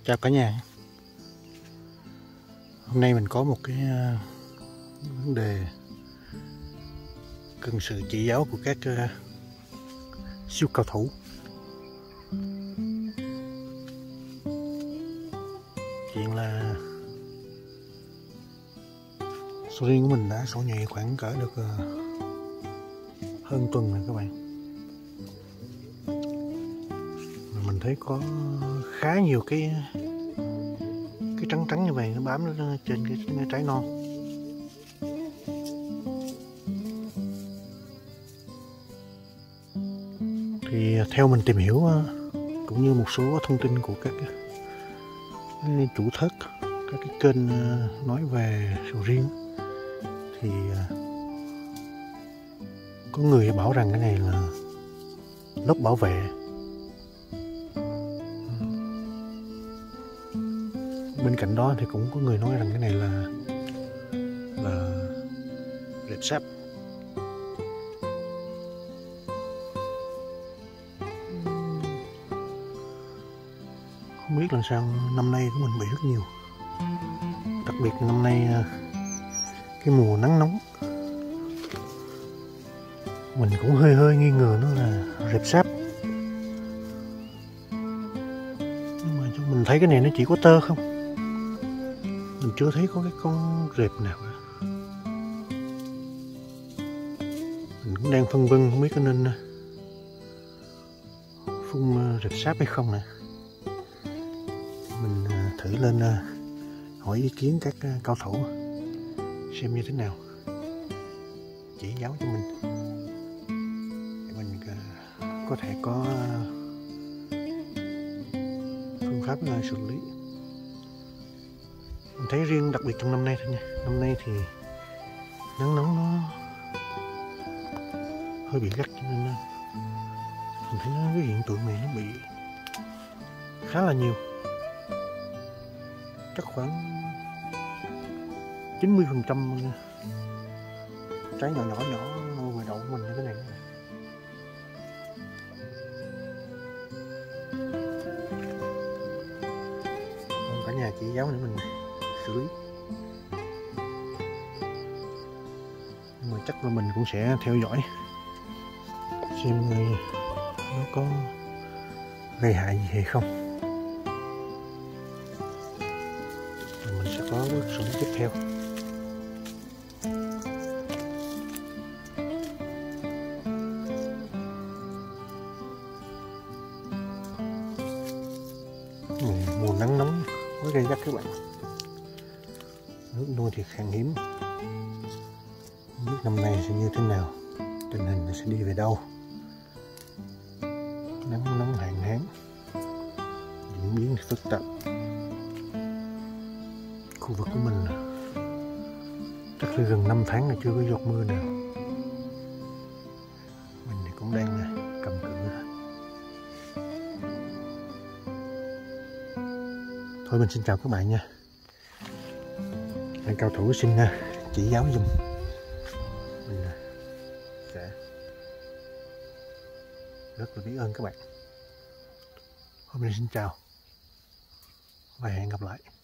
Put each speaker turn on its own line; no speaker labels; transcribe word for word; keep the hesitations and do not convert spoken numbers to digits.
Chào cả nhà. Hôm nay mình có một cái uh, vấn đề cần sự chỉ giáo của các uh, siêu cao thủ. Chuyện là sầu riêng của mình đã sổ nhụy khoảng cỡ được uh, hơn tuần rồi các bạn. Mà mình thấy có khá nhiều cái cái trắng trắng như vậy nó bám lên trên cái, cái trái non. Thì theo mình tìm hiểu cũng như một số thông tin của các cái chủ thất, các cái kênh nói về sầu riêng, thì có người bảo rằng cái này là lớp bảo vệ. Bên cạnh đó thì cũng có người nói rằng cái này là là rệp sáp. Không biết làm sao năm nay của mình bị rất nhiều, đặc biệt năm nay cái mùa nắng nóng, mình cũng hơi hơi nghi ngờ nó là rệp sáp. Nhưng mà mình thấy cái này nó chỉ có tơ không, mình chưa thấy có cái con rệp nào cả. Mình cũng đang phân vân không biết có nên phun rệp sáp hay không nè. Mình thử lên hỏi ý kiến các cao thủ xem như thế nào, chỉ giáo cho mình để mình có thể có phương pháp xử lý. Mình thấy riêng đặc biệt trong năm nay thôi nha, năm nay thì nắng nóng nó hơi bị gắt, cho nên mình thấy nó, cái hiện tượng này nó bị khá là nhiều, chắc khoảng chín mươi phần trăm trái nhỏ nhỏ nhỏ ngoài đậu của mình như thế này. Cả nhà chỉ giáo để mình xử lý, nhưng mà chắc là mình cũng sẽ theo dõi xem nó có gây hại gì hay không, rồi mình sẽ có bước xử lý tiếp theo. Mùa nắng nóng quá gay gắt các bạn, nước nuôi thì khan hiếm, không biết năm nay sẽ như thế nào, tình hình sẽ đi về đâu. Nắng nóng hạn hán diễn biến phức tạp. Khu vực của mình chắc là gần năm tháng là chưa có giọt mưa nào. Mình thì cũng đang cầm cự. Thôi mình xin chào các bạn nha. Anh cao thủ xin chỉ giáo giùm. Mình sẽ rất là biết ơn các bạn. Hôm nay xin chào và hẹn gặp lại.